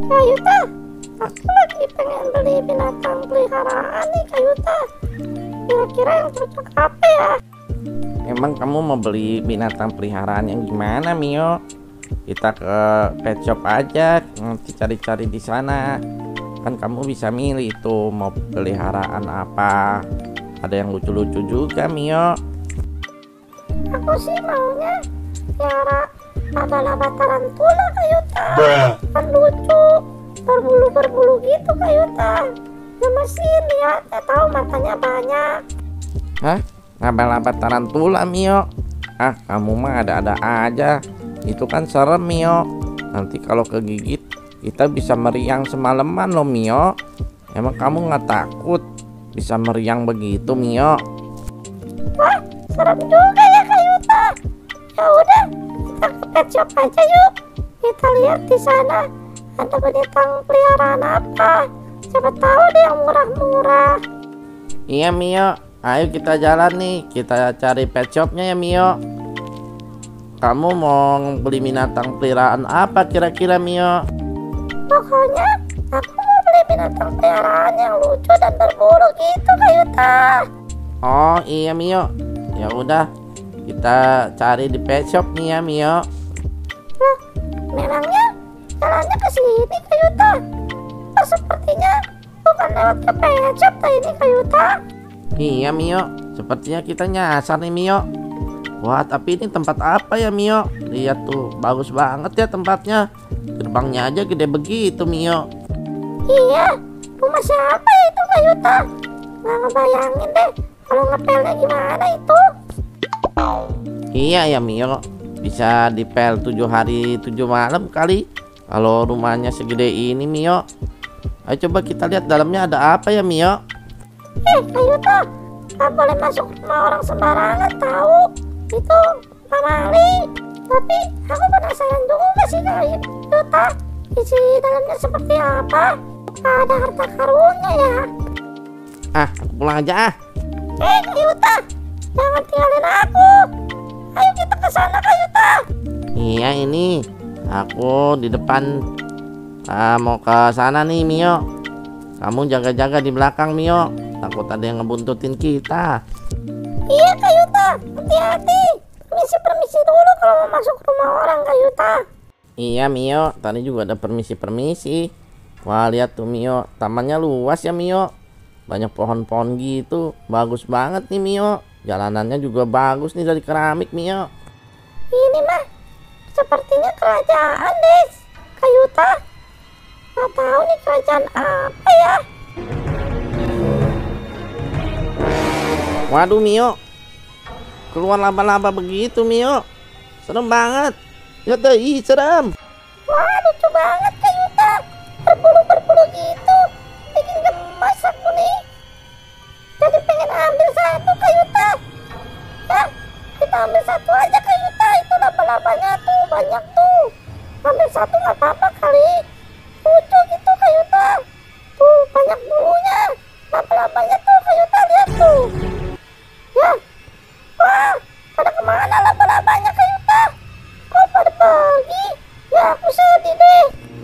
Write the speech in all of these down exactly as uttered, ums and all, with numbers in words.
Kayuta, aku lagi pengen beli binatang peliharaan nih Kayuta. Kira-kira yang cocok apa ya? Emang kamu mau beli binatang peliharaan yang gimana, Mio? Kita ke pet shop aja, nanti cari-cari di sana. Kan kamu bisa milih itu mau peliharaan apa. Ada yang lucu-lucu juga, Mio. Aku sih maunya pelihara laba-laba tarantula Kayuta. Kan lucu, berbulu-berbulu gitu Kayuta. Gemesin lihat, ya tahu matanya banyak. Hah? Laba-laba tarantula, Mio? Ah, kamu mah ada-ada aja. Itu kan serem, Mio. Nanti kalau kegigit kita bisa meriang semalaman loh, Mio. Emang kamu nggak takut bisa meriang begitu, Mio? Wah, serem juga ya Kayuta. Ya udah, kita ke pet shop aja yuk. Kita lihat di sana ada binatang peliharaan apa. Siapa tahu deh yang murah-murah. Iya, Mio. Ayo kita jalan nih. Kita cari pet shopnya ya, Mio. Kamu mau beli binatang peliharaan apa kira-kira, Mio? Pokoknya aku mau beli binatang peliharaan yang lucu dan berbulu gitu Kayuta. Oh iya, Mio. Ya udah, kita cari di pet shop nih ya, Mio. Loh, memangnya jalannya ke sini Kayuta? Oh, sepertinya bukan lewat ke pet shop ini Kayuta. Iya, Mio. Sepertinya kita nyasar nih, Mio. Wah, tapi ini tempat apa ya, Mio? Lihat tuh, bagus banget ya tempatnya. Gerbangnya aja gede begitu, Mio. Iya, rumah siapa itu Kayuta? Nggak ngebayangin deh kalau ngepelnya gimana itu. Iya ya, Mio. Bisa dipel tujuh hari tujuh malam kali. Kalau rumahnya segede ini, Mio. Ayo coba kita lihat dalamnya ada apa ya, Mio. Eh Kayuta, nggak boleh masuk rumah orang sembarangan tahu. Itu pamali. Tapi aku penasaran juga sih Kayuta, isi dalamnya seperti apa? Ada harta karunnya ya? Ah, aku pulang aja ah. Eh Kayuta, jangan tinggalin aku. Ayo kita ke sana Kayuta. Iya, ini aku di depan. Ah, mau ke sana nih, Mio. Kamu jaga-jaga di belakang, Mio. Takut ada yang ngebuntutin kita. Iya Kayuta, hati-hati. Permisi-permisi dulu kalau mau masuk rumah orang Kayuta. Iya, Mio. Tadi juga ada permisi-permisi. Wah, lihat tuh, Mio. Tamannya luas ya, Mio. Banyak pohon-pohon gitu. Bagus banget nih, Mio. Jalanannya juga bagus nih dari keramik, Mio. Ini mah sepertinya kerajaan deh Kayuta. Nggak tahu nih kerajaan apa ya. Waduh, Mio. Keluar laba-laba begitu, Mio. Serem banget. Ya tuh, ih, serem. Wah, lucu banget Kayuta. Berbulu-berbulu gitu. Bikin gemas aku nih. Jadi pengen ambil satu Kayuta. Ya, kita ambil satu aja Kayuta. Itu laba-labanya tuh banyak tuh. Ambil satu nggak apa-apa kali. Lucu gitu Kayuta. Tuh banyak bulunya. Laba-labanya tuh Kayuta, lihat tuh. Ya, wah, pada kemana laba-labanya Kayuta? Kok pada pergi? Ya aku sedih deh.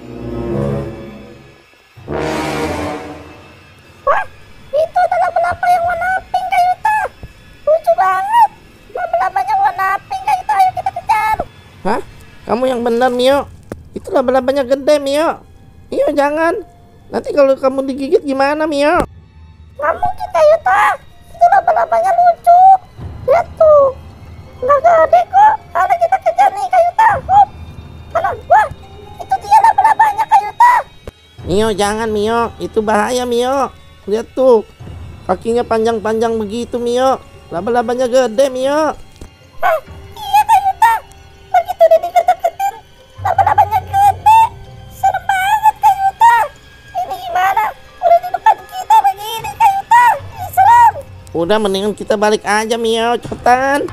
Wah, itu ada laba-laba yang warna pink Kayuta. Lucu banget. Laba-labanya warna pink Kayuta, ayo kita kejar. Hah? Kamu yang benar, Mio. Itu laba-labanya gede, Mio. Mio, jangan. Nanti kalau kamu digigit gimana, Mio? Nggak mungkin Kayuta. Itu laba-labanya lucu. Lihat tuh. Nggak gede kok. Ada kita kejar nih Kayuta. Hop. Mana? Wah, itu dia laba-labanya Kayuta. Mio, jangan, Mio. Itu bahaya, Mio. Lihat tuh. Kakinya panjang-panjang begitu, Mio. Laba-labanya gede, Mio. Hah, iya Kayuta. Begitu dia dikejar-kejar, laba-labanya gede. Serem banget Kayuta. Ini gimana? Udah di depan kita begini Kayuta. Ini serem. Udah, mendingan kita balik aja, Mio. Cepetan.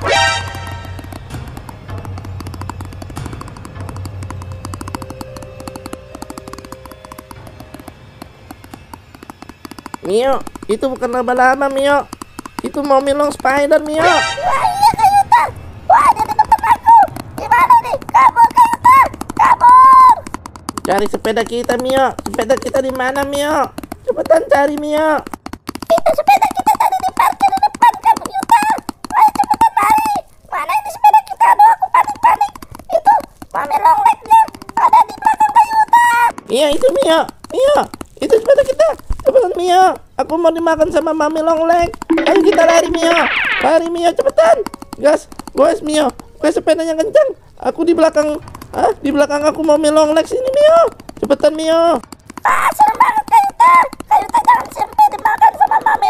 Mio, itu bukan laba-laba, Mio. Itu Mommy Long Spider, Mio. Wah iya Kayuta. Wah, dia di depan aku. Gimana nih? Kabur Kayuta. Kabur. cari sepeda kita, Mio. Sepeda kita di mana, Mio? Cepetan cari, Mio. Itu sepeda kita tadi diparkir di depan kampung Yuta. Ayo cepetan lari. Mana ini sepeda kita? Aduh, aku panik-panik. Itu Mami Longlegnya ada di belakang Kak Yuta. Iya, itu Mio. Mio, itu sepeda kita. Cepetan, Mio. Aku mau dimakan sama Mami Longleg. Ayo kita lari, Mio. Lari, Mio, cepetan. Gas, gas, Mio. Gas sepedanya kencang. Aku di belakang. Ah, di belakang aku Mami Longleg sini, Mio. Cepetan, Mio. Ah, serem banget Kak Yuta. Kak Yuta jangan sampai dimakan sama Mami